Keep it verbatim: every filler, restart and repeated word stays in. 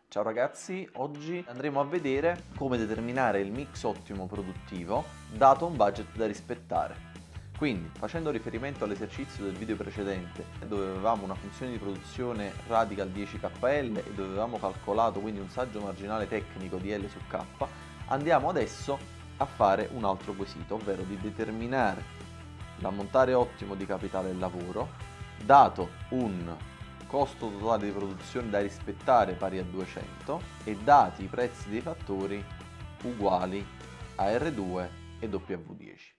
Ciao ragazzi, oggi andremo a vedere come determinare il mix ottimo produttivo dato un budget da rispettare. Quindi, facendo riferimento all'esercizio del video precedente, dove avevamo una funzione di produzione radical dieci K L e dove avevamo calcolato quindi un saggio marginale tecnico di L su K, andiamo adesso a fare un altro quesito, ovvero di determinare l'ammontare ottimo di capitale e lavoro dato un costo totale di produzione da rispettare pari a duecento e dati i prezzi dei fattori uguali a R due e W dieci.